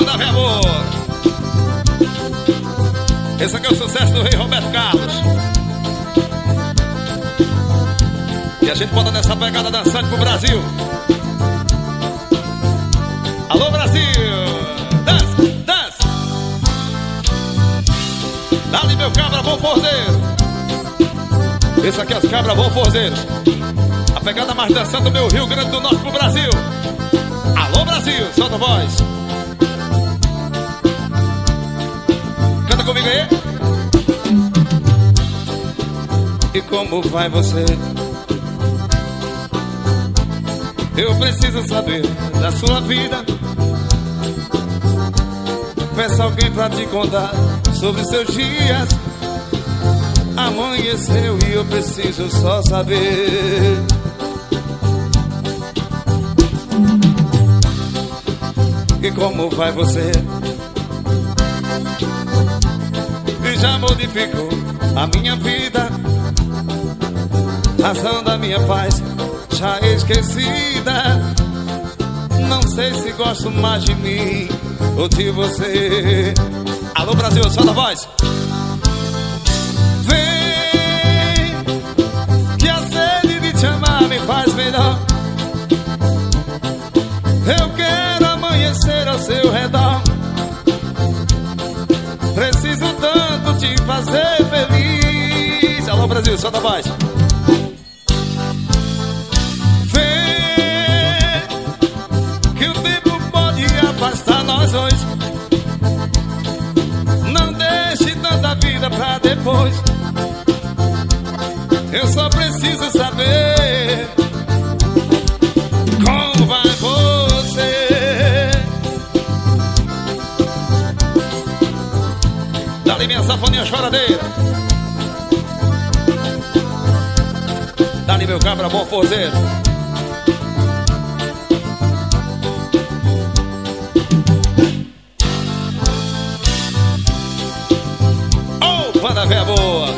Banda Véia Boa. Esse aqui é o sucesso do rei Roberto Carlos. E a gente bota nessa pegada dançante pro Brasil. Alô, Brasil! Dança, dança! Dá-lhe meu cabra bom forzeiro. Esse aqui é os cabra bom forzeiro. A pegada mais dançante do meu Rio Grande do Norte pro Brasil. Alô, Brasil! Solta a voz. Canta comigo aí. E como vai você? Eu preciso saber da sua vida. Peça alguém pra te contar sobre seus dias. Amanheceu e eu preciso só saber. E como vai você? E já modificou a minha vida. Razão da minha paz já esquecida. Não sei se gosto mais de mim ou de você. Alô, Brasil, solta a voz. Vem, que a sede de te amar me faz melhor. Eu quero amanhecer ao seu redor. Preciso tanto te fazer feliz. Alô, Brasil, solta a voz. Afastar nós dois. Não deixe tanta vida pra depois. Eu só preciso saber como vai você. Dá-lhe minha sanfoninha choradeira. Dá-lhe meu cabra bom forzeiro. Banda Véia Boa.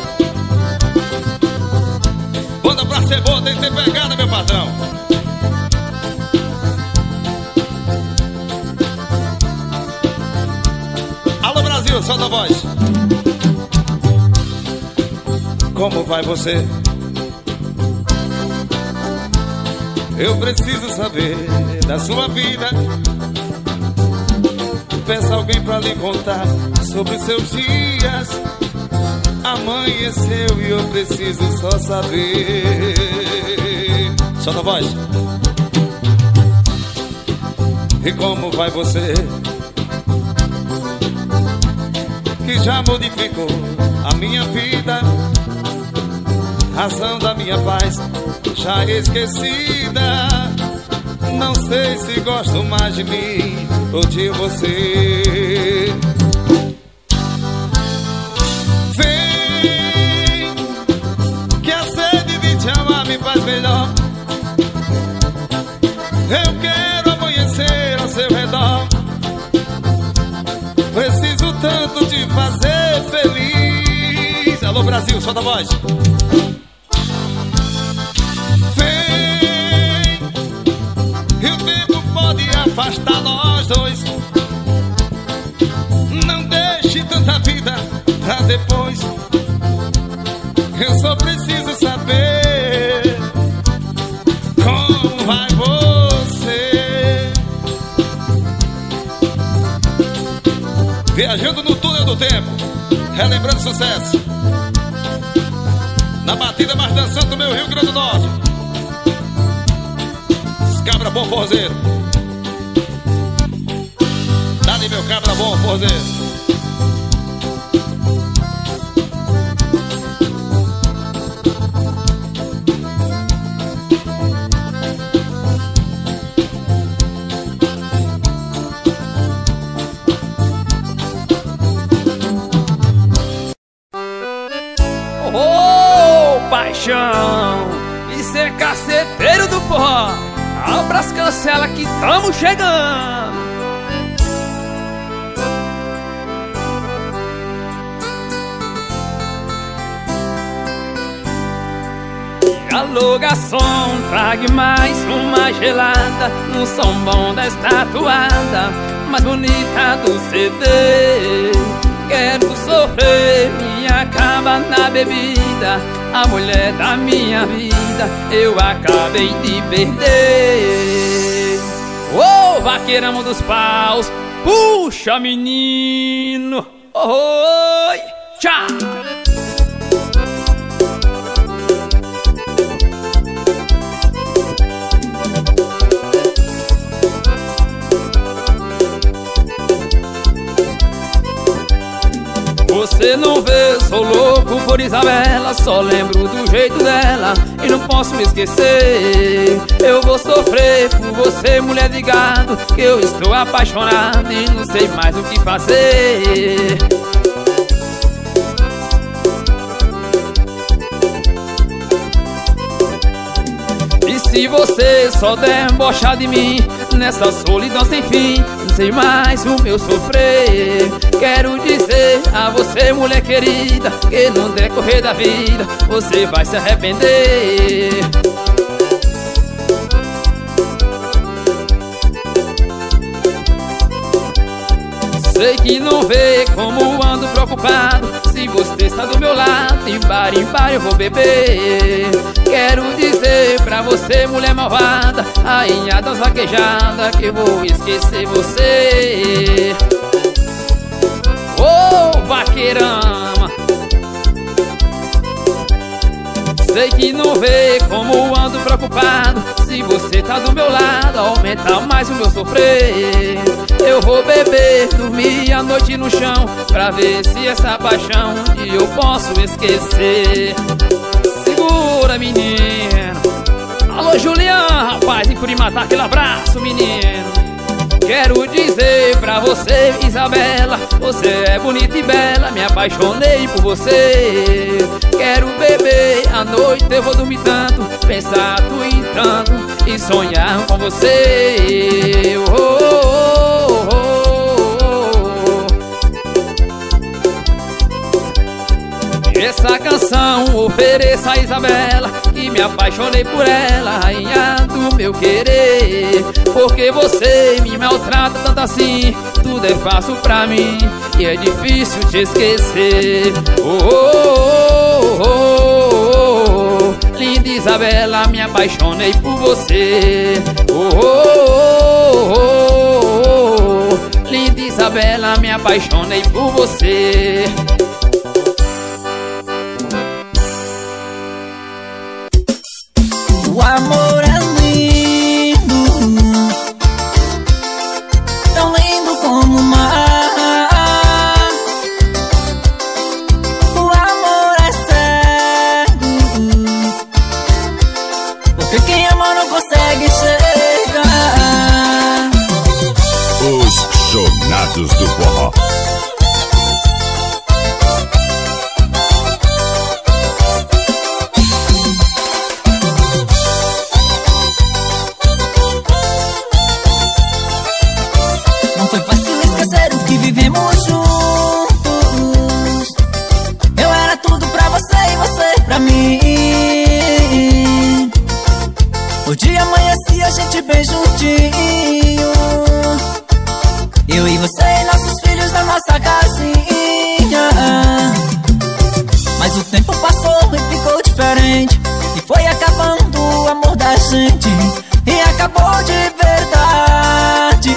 Banda pra ser boa tem que ter pegada, meu patrão. Alô, Brasil, solta a voz. Como vai você? Eu preciso saber da sua vida. Peça alguém pra lhe contar sobre seus dias. Amanheceu e eu preciso só saber. Solta a voz. E como vai você? Que já modificou a minha vida. Razão da minha paz já esquecida. Não sei se gosto mais de mim ou de você. Faz melhor. Eu quero amanhecer ao seu redor. Preciso tanto te fazer feliz. Alô, Brasil, solta a voz. Vem, e o tempo pode afastar nós dois. Não deixe tanta vida pra depois. Eu só preciso saber como vai você. Viajando no túnel do tempo, relembrando sucesso. Na batida mais dançante do meu Rio Grande do Norte. Cabra bom forzeiro. Dá-lhe meu cabra bom forzeiro. Paixão, isso é caceteiro do forró. Abra as cancelas que tamo chegando. Alô, garçom, trague mais uma gelada no som bom desta toada. mais bonita do CD. Quero sofrer, me acaba na bebida, a mulher da minha vida eu acabei de perder. Ô, vaqueirão dos paus, puxa menino, oi, tchau. Você não vê, sou louco por Isabela, só lembro do jeito dela e não posso me esquecer. Eu vou sofrer por você, mulher de gado, que eu estou apaixonado e não sei mais o que fazer. E se você só debochar de mim nessa solidão sem fim, não sei mais o meu sofrer. Quero dizer a você, mulher querida, que no decorrer da vida você vai se arrepender. Sei que não vê como ando preocupado, se você está do meu lado, em bar eu vou beber. Quero dizer pra você, mulher malvada, rainha das vaquejadas, que vou esquecer você. Ô, vaqueirama, sei que não vê como ando preocupado, se você tá do meu lado, aumenta mais o meu sofrer. Eu vou beber, dormir a noite no chão, pra ver se essa paixão eu posso esquecer. Segura, menino. Alô, Julian, rapaz, e por matar aquele abraço, menino. Quero dizer pra você, Isabela, você é bonita e bela, me apaixonei por você. Quero beber, à noite eu vou dormir tanto, pensar em tanto e sonhar com você. Oh, oh, oh, oh. Essa canção ofereça a Isabela, que me apaixonei por ela, rainha do meu querer. Porque você me maltrata tanto assim, tudo é fácil pra mim e é difícil te esquecer. Oh, oh, oh, oh, oh. Linda Isabela, me apaixonei por você. Oh, oh, oh, oh, oh. Linda Isabela, me apaixonei por você. O amor é lindo, tão lindo como o mar. O amor é cego, porque quem ama não consegue chegar. Os Chonados do Forró. Vivemos juntos, eu era tudo pra você e você pra mim. O dia amanhecia, a gente bem juntinho, eu e você e nossos filhos na nossa casinha. Mas o tempo passou e ficou diferente, e foi acabando o amor da gente, e acabou de verdade.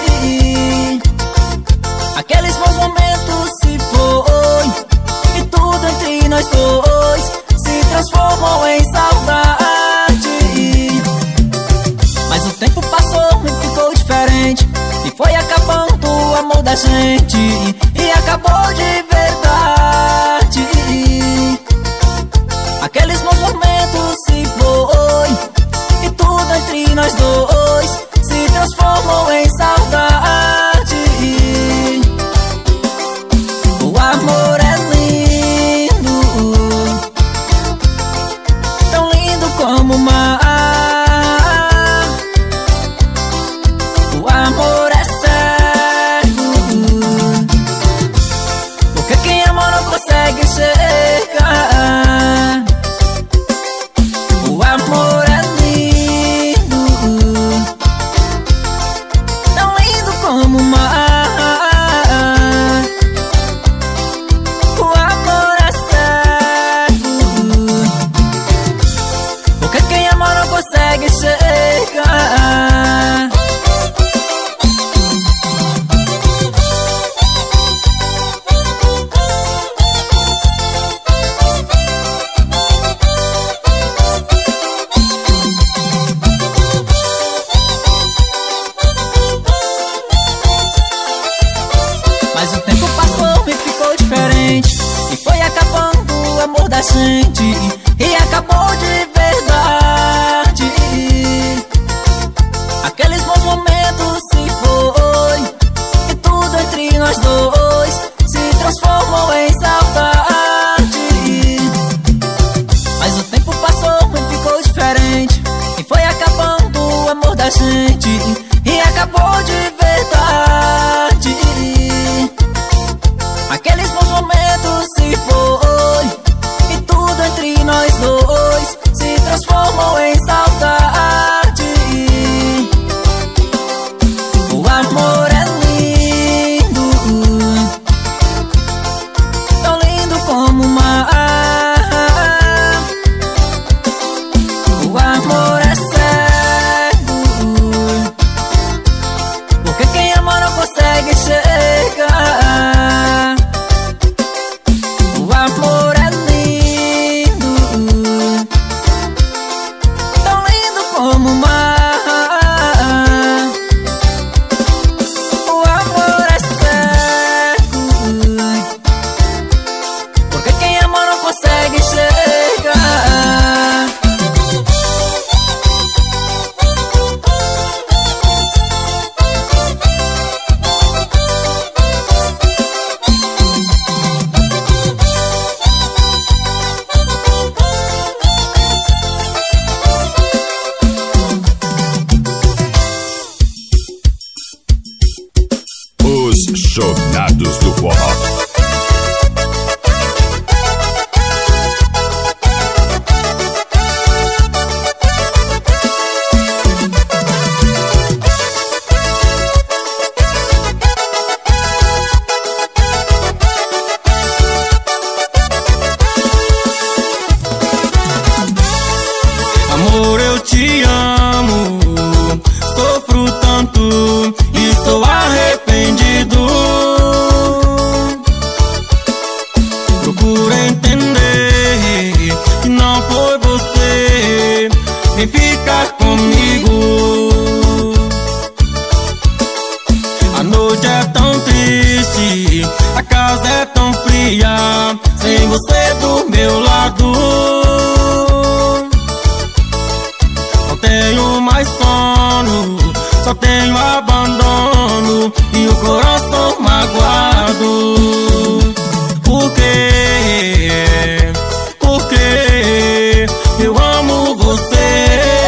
Aqueles bons momentos se foi, e tudo entre nós dois se transformou em saudade. Mas o tempo passou e ficou diferente, e foi acabando o amor da gente, e acabou de verdade. Aqueles bons momentos se foi, e tudo entre nós dois se transformou em saudade. O amor é lindo, tão lindo como o mar. O amor é cego, porque quem ama não consegue chegar. O amor é lindo, tão lindo como o mar. da gente e acabou de verdade. Aqueles bons momentos se foi e tudo entre nós dois se transformou em saudade. Mas o tempo passou e ficou diferente e foi acabando o amor da gente e acabou de verdade. Aqueles bons momentos se foi e tudo entre nós dois se transformou em saudade. O amor é lindo, tão lindo como o mar. O amor é cego, porque quem ama não consegue chegar. O amor é lindo, tão lindo como o mar. O amor é cego, porque quem ama não consegue chegar. Os Jornados do Forró. Amor, eu te amo, sofro tanto, estou arrependido. Procura entender que não foi você, vem ficar comigo. A noite é tão triste, a casa é tão fria, sem você do meu lado. Não tenho mais sono, só tenho abandono e o coração magoado. Por quê? Porque eu amo você.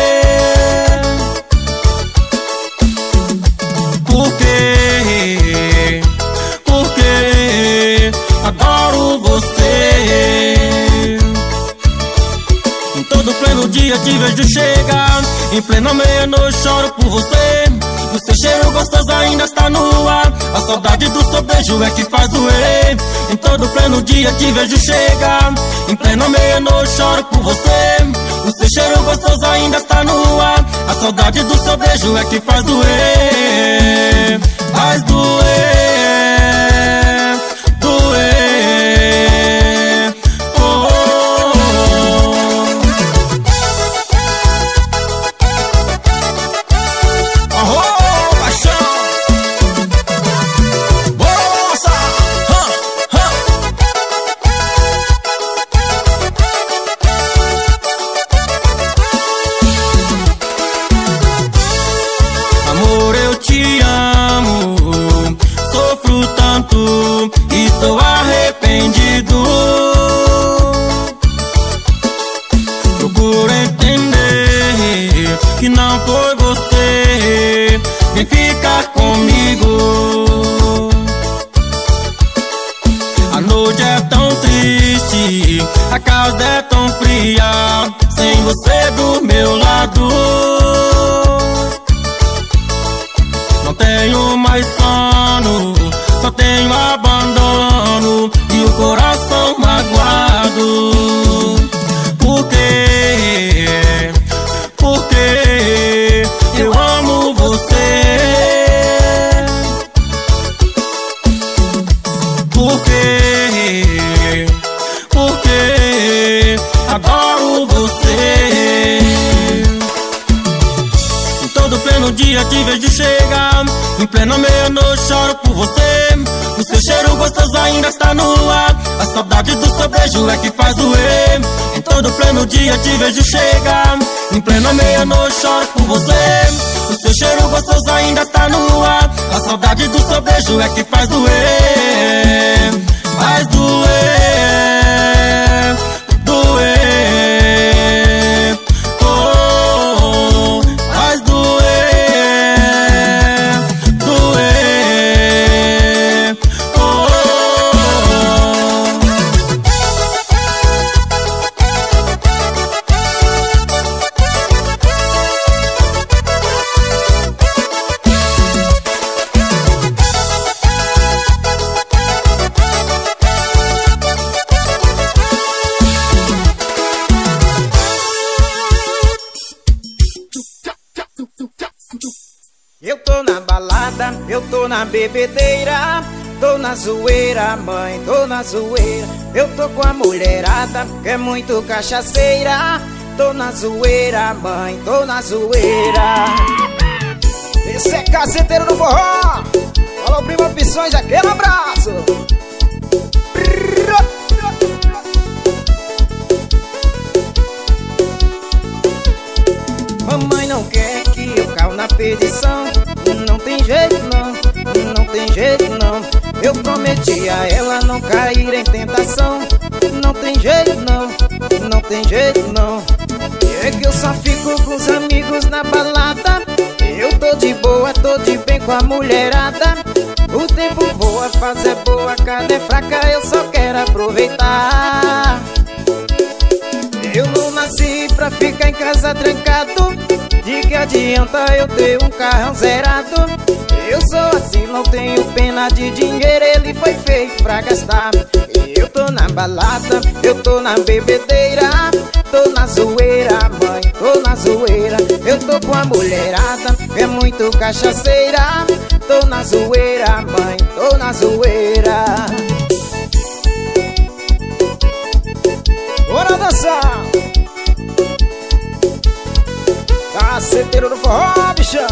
Por quê? Porque adoro você. Em todo pleno dia te vejo chegar, em plena meia-noite choro por você. O seu cheiro gostoso ainda está no ar, a saudade do seu beijo é que faz doer. Em todo pleno dia te vejo chegar, em plena meia-noite choro por você. O seu cheiro gostoso ainda está no ar, a saudade do seu beijo é que faz doer. Faz doer, doer. Oh, oh, oh. Oh, paixão. Bora, moça. Amor, eu te amo, sofro tanto, estou arrependido. Procuro entender que não foi você, vem ficar comigo. A noite é tão triste, a casa é tão fria, sem você do meu lado. Não tenho mais sono, só tenho abandono e o coração magoado. Por quê? Porque eu amo você. Por quê? Porque adoro você. Em todo pleno dia te vejo chegar, em plena meia-noite choro por você. O seu cheiro gostoso ainda está no ar. A saudade do seu beijo é que faz doer. Em todo pleno dia te vejo chegar. Em plena meia-noite choro por você. O seu cheiro gostoso ainda está no ar. A saudade do seu beijo é que faz doer. Faz doer, doer. Oh, faz doer, doer. Oh. Eu tô na balada, eu tô na bebedeira, tô na zoeira, mãe, tô na zoeira. Eu tô com a mulherada, que é muito cachaceira. Tô na zoeira, mãe, tô na zoeira. Esse é caceteiro do forró. Alô, prima Opções, aquele abraço. Mamãe não quer que eu caia na perdição. Não tem jeito não, não tem jeito não. Eu prometi a ela não cair em tentação. Não tem jeito não, não tem jeito não. É que eu só fico com os amigos na balada. Eu tô de boa, tô de bem com a mulherada. O tempo voa, faz é boa, carne é fraca, eu só quero aproveitar. Eu não nasci pra ficar em casa trancado. De que adianta eu ter um carrão zerado? Eu sou assim, não tenho pena de dinheiro, ele foi feito pra gastar. Eu tô na balada, eu tô na bebedeira, tô na zoeira, mãe, tô na zoeira. Eu tô com a mulherada, é muito cachaceira. Tô na zoeira, mãe, tô na zoeira. Bora dançar! Caceteiro do forró, bichão.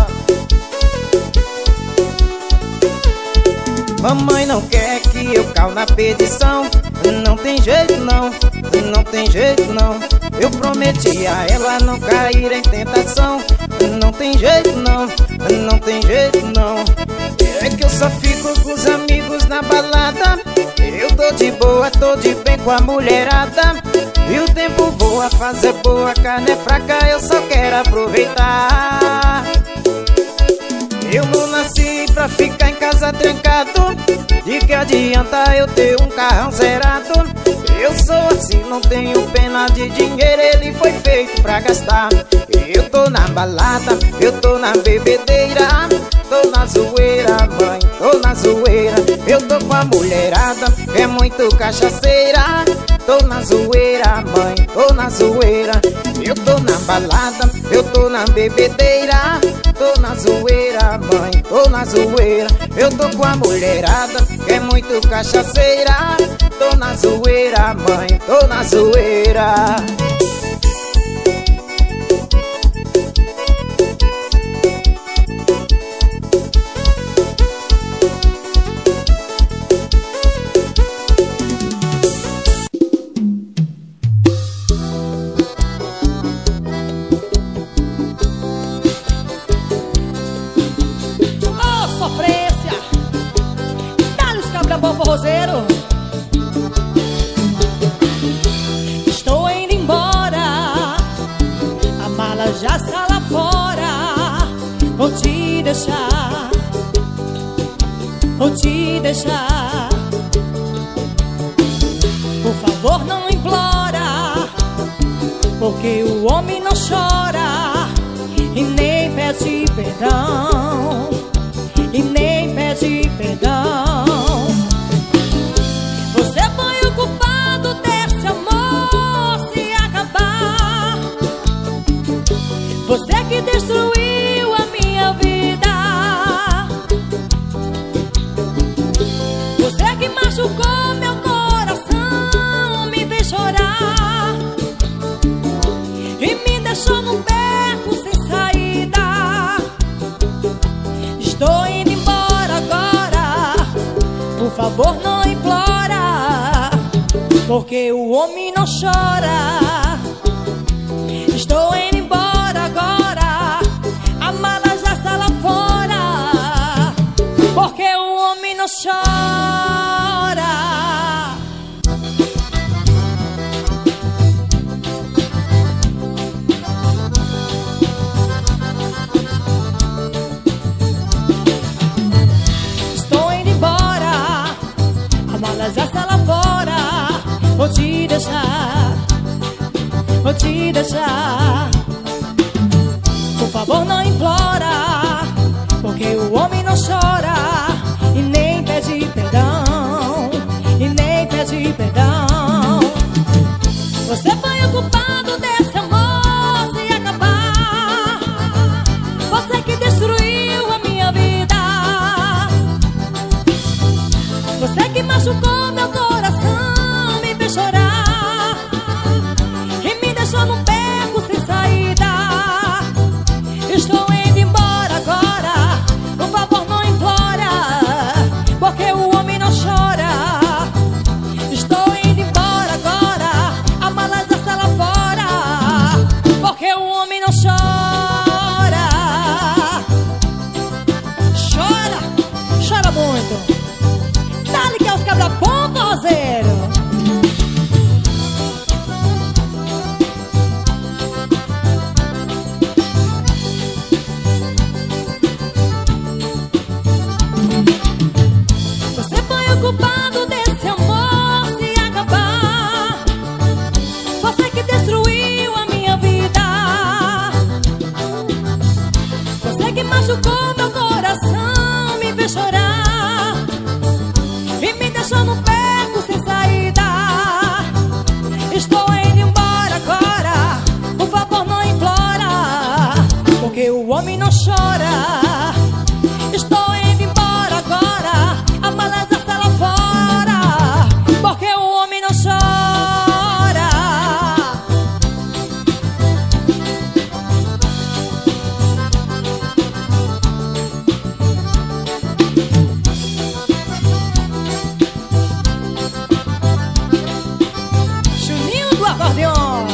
Mamãe não quer que eu caia na perdição. Não tem jeito não, não tem jeito não. Eu prometi a ela não cair em tentação. Não tem jeito não, não tem jeito não. É que eu só fico com os amigos na balada. Eu tô de boa, tô de bem com a mulherada. E o tempo voa, faz é boa, carne é fraca, eu só quero aproveitar. Eu não nasci pra ficar em casa trancado. De que adianta eu ter um carrão zerado? Eu sou assim, não tenho pena de dinheiro, ele foi feito pra gastar. Eu tô na balada, eu tô na bebedeira, tô na zoeira, mãe, tô na zoeira. Eu tô com a mulherada, é muito cachaceira. Tô na zoeira, mãe, tô na zoeira. Eu tô na balada, eu tô na bebedeira, tô na zoeira, mãe, tô na zoeira. Eu tô com a mulherada, é muito cachaceira. Tô na zoeira, mãe, tô na zoeira. Forrozeiro, estou indo embora, a mala já está lá fora. Vou te deixar, vou te deixar. Por favor não implora, porque o homem não chora e nem pede perdão, e nem pede perdão. Você que destruiu a minha vida, você que machucou meu coração, me fez chorar e me deixou num beco sem saída. favor não implora, porque o homem não chora. Estou indo embora agora, a mala já está lá fora, porque o homem não chora. Estou indo embora, a mala já está lá fora, vou te deixar, vou te deixar. Por favor não implora, porque o homem não chora e nem pede perdão, e nem pede perdão. Você foi o culpado desse amor se acabar, você que destruiu a minha vida, você que machucou meu coração, me fez chorar e me deixou num beco sem saída. Estou indo embora agora, por favor não implora, porque o homem não chora. Estou indo embora agora, a mala já está lá fora, porque o homem não chora. Chora, chora muito. Dá-lhe que é os cabra bom forrozeiro. Você foi o culpado desse amor se acabar, você que destruiu a minha vida, você que machucou meu coração, me fez chorar e me deixou no beco sem saída. Estou indo embora agora, por favor não implora, porque o homem não chora. Estou indo embora agora, a mala já está lá fora, porque o homem não chora. Juninho do acordeon.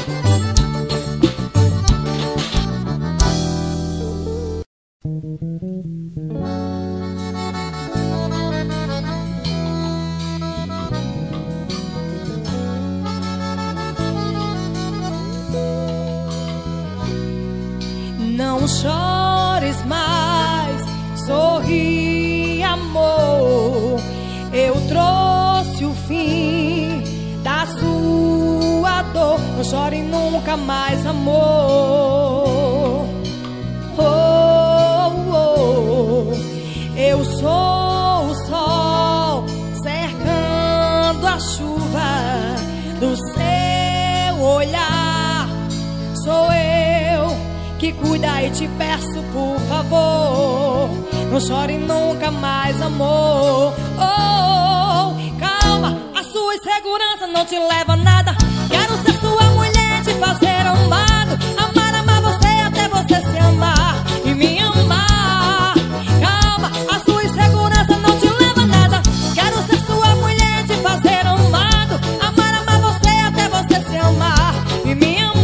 Não chores mais, sorri, amor. Eu trouxe o fim da sua dor. Não chore nunca mais, amor. Oh, oh. Eu sou o sol cercando a chuva do seu olhar. Sou eu que cuida e te peço, por favor, não chore nunca mais, amor. Oh, calma, a sua insegurança não te leva a nada. Quero ser sua mulher, te fazer amado, amar, amar você até você se amar e me amar. Calma, a sua insegurança não te leva a nada. Quero ser sua mulher, te fazer amado, amar, amar você até você se amar e me amar.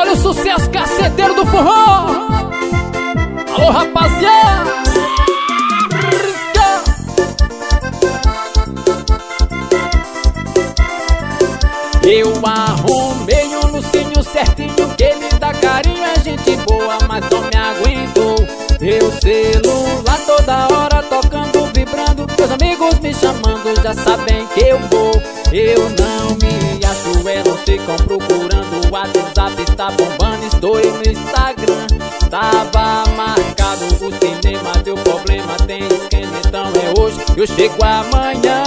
Olha o sucesso caceteiro do forró. Alô, rapaziada. Eu arrumei um Lucinho certinho, que ele dá carinho, é gente boa, mas não me aguentou. Meu celular toda hora tocando, vibrando, meus amigos me chamando, já sabem que eu vou. Eu não me acho, não ficam procurando, o WhatsApp está bombando, estou no Instagram. Tava marcado o cinema, deu problema, tem esquema, então é hoje, eu chego amanhã.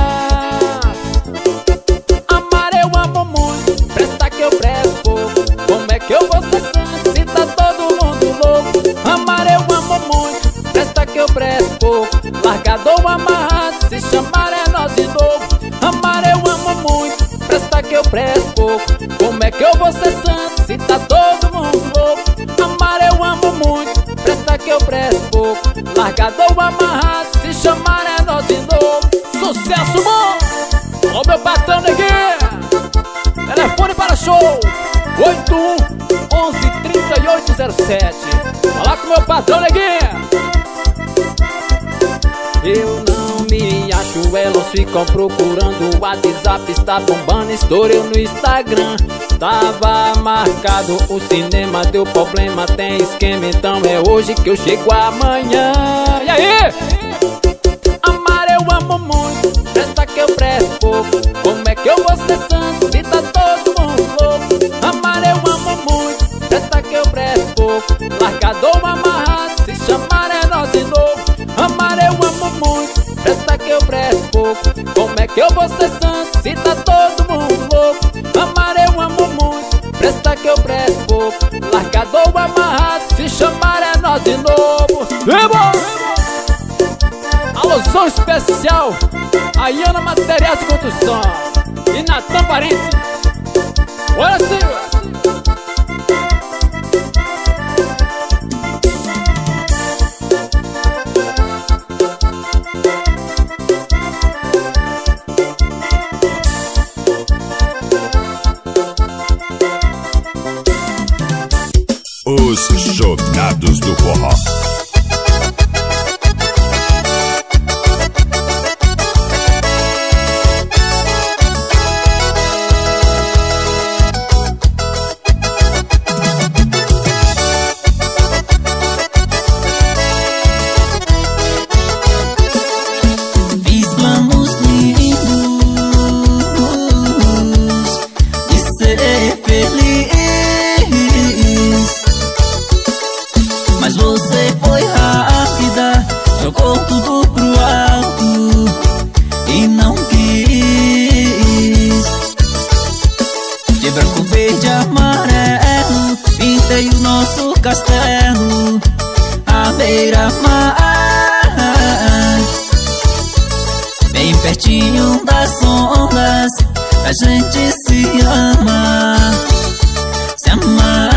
Amar eu amo muito, presta que eu presto pouco, como é que eu vou ser santo se tá todo mundo louco? Amar eu amo muito, presta que eu presto pouco, largador amarrado, se chamar é nós de novo. Amar eu amo muito, presta que eu presto pouco, como é que eu vou ser santo se tá todo mundo louco? Amar eu amo muito, presta que eu presto pouco, largador amarrado, se chamar é nós de novo. Sucesso, mano! Ó meu patrão neguinho, telefone para show 81 11 3807. Fala com meu patrão neguinho. Eu não me acho, elas ficam procurando, o WhatsApp está bombando, estourei no Instagram. Tava marcado o cinema, deu problema, tem esquema, então é hoje que eu chego amanhã. E aí? Amar eu amo muito, presta que eu presto pouco, como é que eu vou ser santo se tá todo mundo louco? Amar eu amo muito, presta que eu presto pouco, largador amarrado, se chamar é nós de novo. Amar eu amo muito, presta que eu presto pouco, como é que eu vou ser santo se tá todo mundo louco? Amar eu amo muito, presta que eu presto pouco, largador amarrado, se chamar é nós de novo. Alusão especial a Iana Materiais de Construção e Natan Parente. Olha assim. Os Jornados do Forró. Castelo à beira-mar, bem pertinho das ondas, a gente se ama, se amar.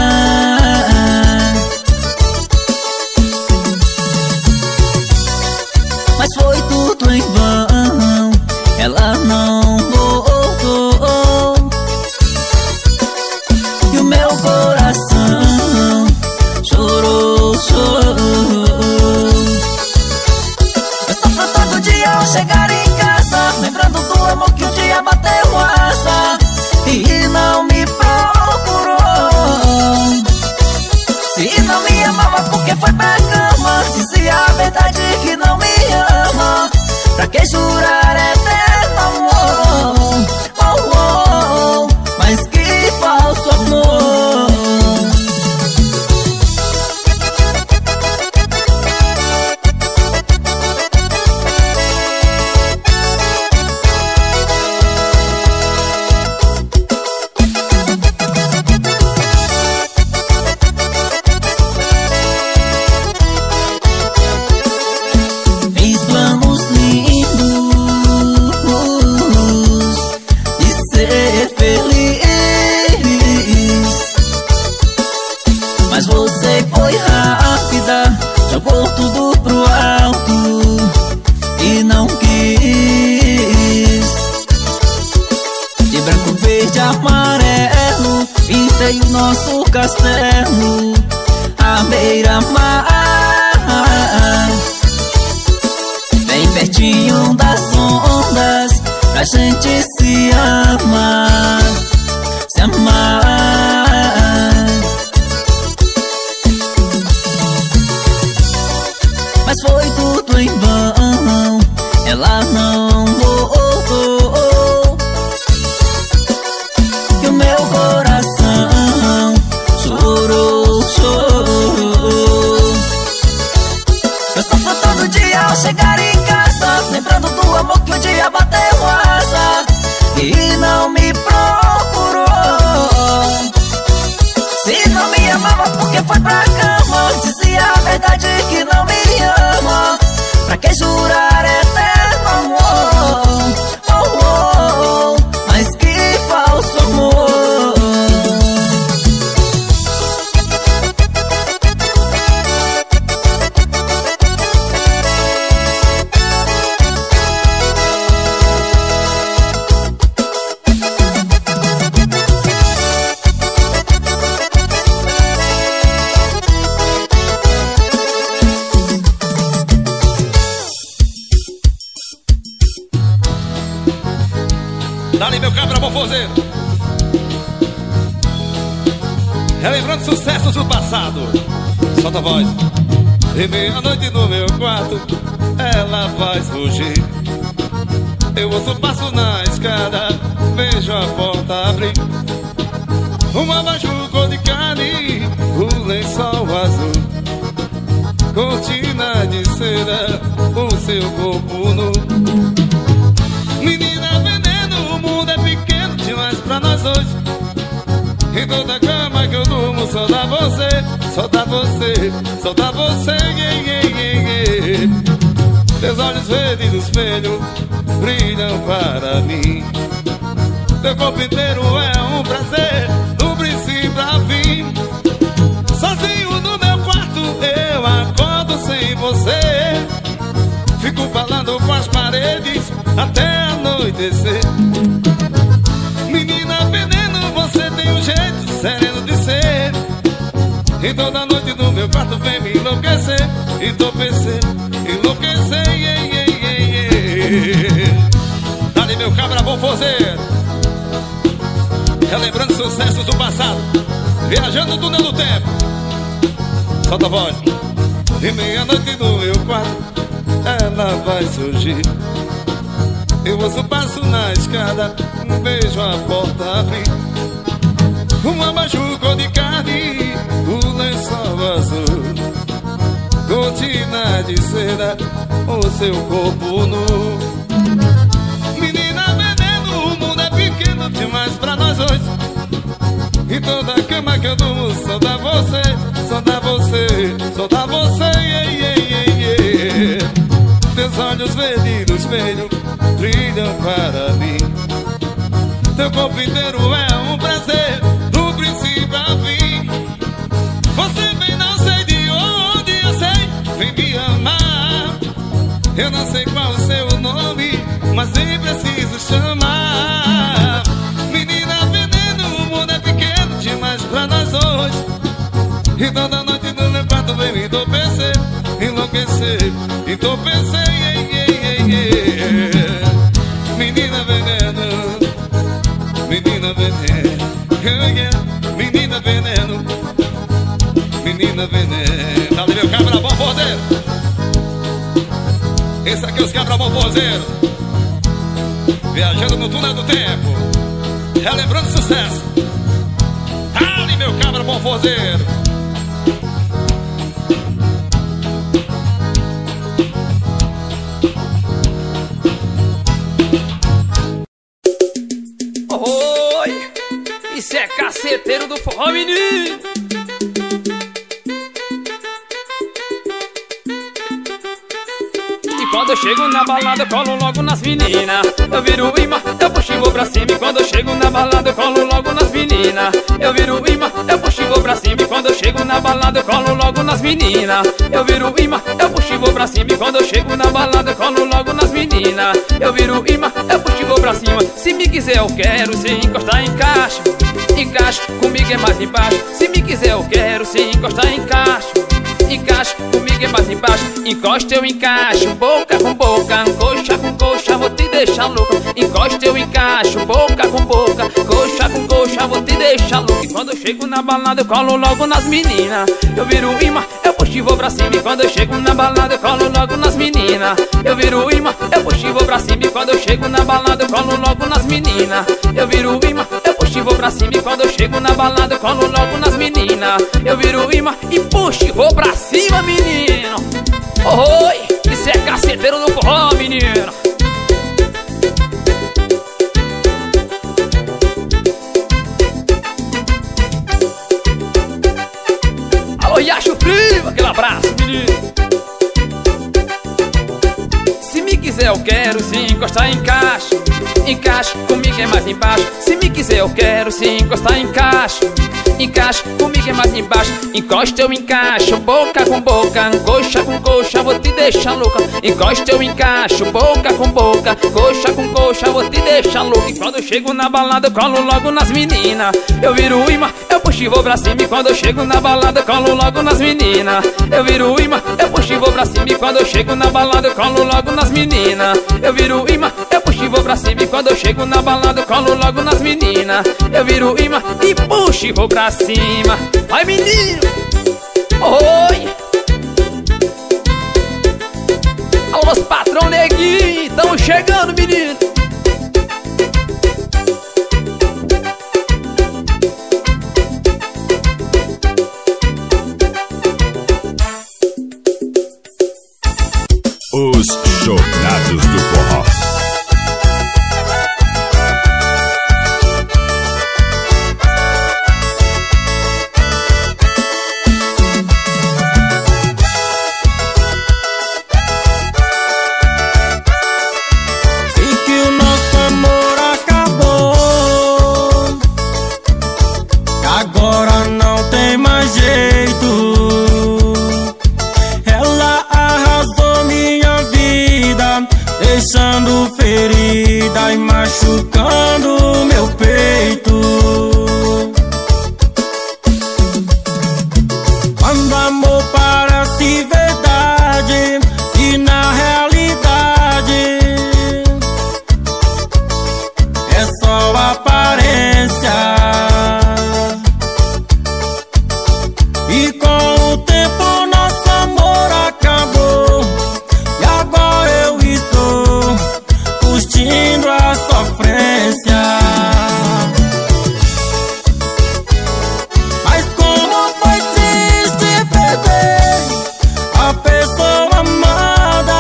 Mas foi tudo em vão, ela não voltou, e o meu coração chorou, chorou. Eu sofro todo dia ao chegar em casa, lembrando do amor que um dia bateu asa e não me procurou. Se não me amava, porque foi pra cama? Dizia a verdade que não me ama, pra que jurar eterno amor? Oh, oh, oh, mas que falso amor. construirei o nosso castelo à beira-mar, bem pertinho das ondas, pra gente se amar, se amar. Mas foi tudo em vão, ela não voltou, e o meu coração chorou, chorou. Eu sofro todo dia ao chegar em casa, lembrando do amor que um dia bateu asa e não me procurou. Se não me amava, porque foi pra cama? Dizia a verdade que não me ama. Pra que jurar eterno amor? Oh, oh, oh, mas que falso amor. Dali meu cabra bofozeiro, relembrando sucessos do passado. Solta a voz. E meia-noite no meu quarto, ela vai surgir. Eu ouço passo na escada, vejo a porta abrir. Um abajur cor de carne, o lençol azul, cortina de seda, o seu corpo nu. Menina veneno, o mundo é pequeno demais pra nós hoje. Em toda cama que eu durmo só dá você, só dá você, só dá você, yeah, yeah, yeah, yeah. Teus olhos verdes no espelho brilham para mim. Teu corpo inteiro é um prazer, do princípio ao fim. Sozinho no meu quarto eu acordo sem você. Fico falando com as paredes até anoitecer. Menina veneno, você tem um jeito sereno de ser. E toda noite no meu quarto vem me enlouquecer, entorpecer, enlouquecer, yeah, yeah, yeah, yeah. Dali meu cabra bofozeiro, relembrando sucessos do passado, viajando no túnel do tempo. Solta a voz. E meia-noite no meu quarto, ela vai surgir. Eu ouço passo na escada, vejo a porta abrir. Um abajur cor de carne, o lençol azul, cortina de seda, o seu corpo nu. Menina veneno, o mundo é pequeno demais pra nós hoje. E toda cama que eu durmo só dá você, só dá você, só dá você, yeah, yeah, yeah, yeah. Teus olhos verdes no espelho brilham para mim. Teu corpo inteiro é um prazer, do princípio ao fim. Você vem, não sei de onde, eu sei, vem me amar. Eu não sei qual o seu nome, mas nem preciso chamar. Menina veneno, o mundo é pequeno demais pra nós hoje. E toda noite no meu quarto vem me entorpecer, enlouquecer, entorpecer, yeah, yeah, yeah, yeah. Menina veneno, menina veneno, yeah, yeah. Menina veneno, menina veneno. Dá meu cabra bom forzeiro. Esse aqui é os cabra bom forzeiro, viajando no túnel do tempo, relembrando sucesso. Dá meu cabra bom forzeiro. Oi, isso é caceteiro do forró, menino. E quando eu chego na balada eu colo logo nas meninas. Eu viro imã, eu puxo e vou pra cima. E quando eu chego na balada eu colo logo nas meninas. Eu viro imã, eu puxo e vou pra cima. E quando eu chego na balada eu colo logo nas meninas. Eu viro imã, eu puxo e vou pra cima. E quando eu chego na balada eu colo logo nas meninas. Eu viro imã, eu puxo e vou pra cima. Se me quiser eu quero, se encostar encaixa. Encaixa comigo comigo é mais embaixo. Se me quiser eu quero, se encostar encaixo. Encaixe, comigo é mais embaixo. Encosta eu encaixo, boca com boca, coxa com coxa, vou te deixar louca. Encosta eu encaixo, boca com boca, coxa com coxa, vou te deixar louca. E quando eu chego na balada eu colo logo nas meninas. Eu viro imã, eu puxo e vou pra cima. E quando eu chego na balada eu colo logo nas meninas. Eu viro imã, eu puxo e vou pra cima. E quando eu chego na balada eu colo logo nas meninas. Eu viro imã, eu puxo e vou pra cima. E quando eu chego na balada eu colo logo nas meninas. Eu viro imã e puxo e vou pra cima, menino. Oi, isso é caceteiro do forró, menino. Alô, Yacho Frio, aquele abraço, menino. Se me quiser eu quero, se encostar encaixa. Encaixe, comigo é mais embaixo. Se me quiser eu quero, se encostar encaixa. Encaixe, comigo é mais embaixo. Encosta eu encaixo, boca com boca, coxa com coxa, vou te deixar louca. Encosta eu encaixo, boca com boca, coxa com coxa, vou te deixar louca. E quando eu chego na balada eu colo logo nas meninas. Eu viro imã, eu puxo e vou pra cima. E quando eu chego na balada eu colo logo nas meninas. Eu viro imã, eu puxo e vou pra cima. E quando eu chego na balada eu colo logo nas meninas. Eu viro imã, eu puxo e vou pra cima. E quando eu chego na balada eu colo logo nas meninas. Eu viro imã e puxo e vou pra cima. Vai, menino! Oi! Alô, os patrão neguinho, tamo chegando, menino! Os Jornados do Forró. Deixando ferida e machucando meu peito. Quando amor parece verdade e na realidade é só aparência. E com o tempo nosso amor acabou. E agora eu estou curtindo a sofrência. Mas como foi triste perder a pessoa amada.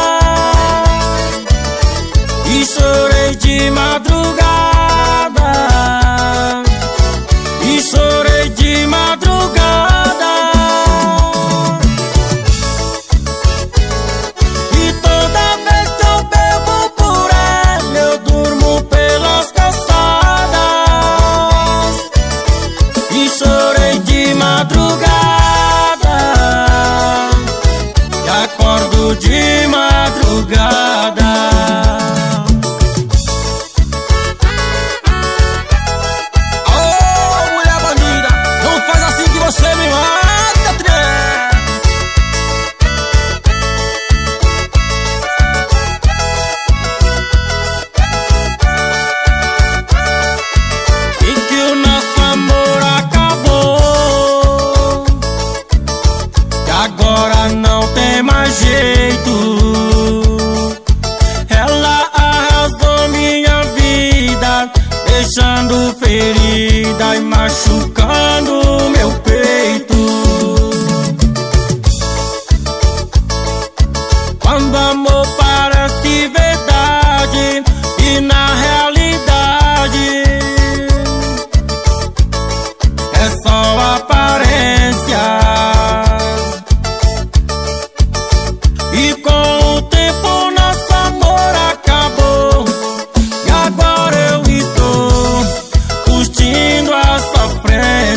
E chorei de madrugada. E chorei de madrugada. E toda vez que eu bebo por ela, eu durmo pelas calçadas. E chorei de madrugada. E acordo de madrugada. Ô, mulher bandida, não faz assim que você me mata, trem. E que o nosso amor acabou. Que agora não tem mais jeito. Ela arrasou minha vida, deixando ferida e machucando meu peito. Quando amor parece verdade e na realidade é só aparência. E com o tempo nosso amor acabou. E agora eu estou curtindo a sofrência.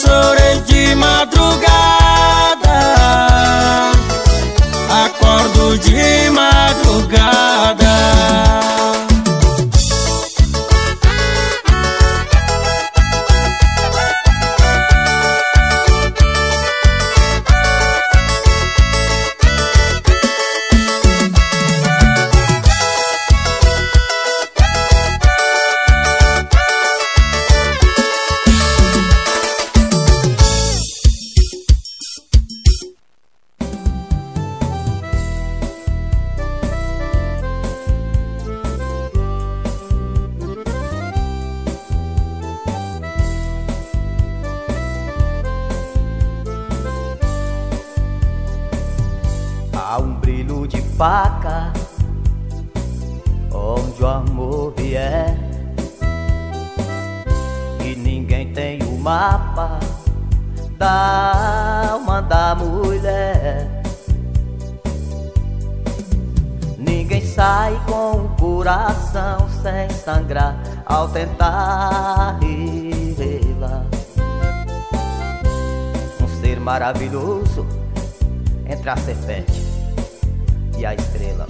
chorei de madrugada, acordo de madrugada. Há um brilho de faca onde o amor vier, e ninguém tem o mapa da alma da mulher. Ninguém sai com o coração sem sangrar ao tentar revê-la. Um ser maravilhoso entre a serpente e a estrela.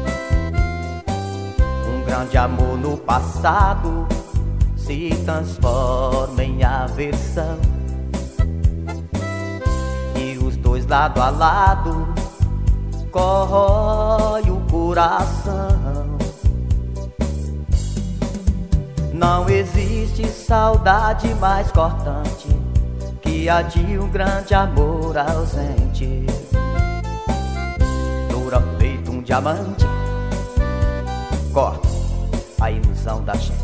Um grande amor no passado se transforma em aversão, e os dois lado a lado corrói o coração. Não existe saudade mais cortante que a de um grande amor ausente. Dura feito um diamante, corta a ilusão da gente.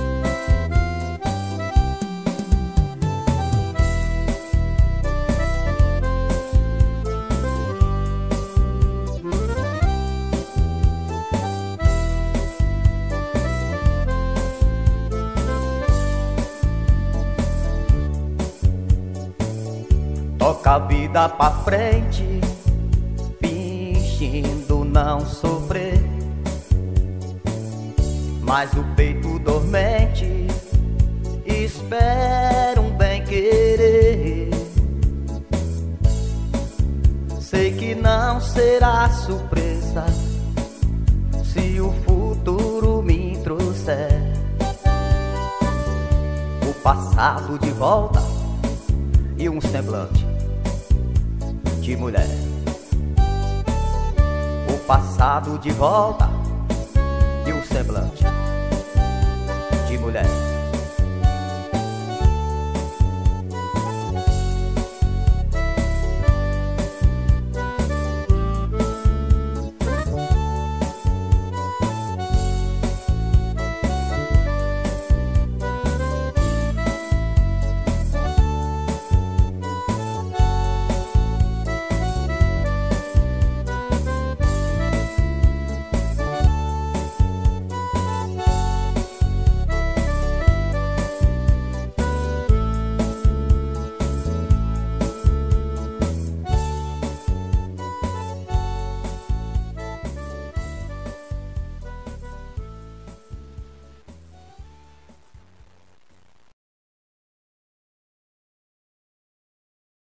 Toca a vida pra frente, fingindo não sofrer, mas o peito dormente espera um bem querer. Sei que não será surpresa se o futuro me trouxer o passado de volta e um semblante de mulher. O passado de volta e um semblante de mulher.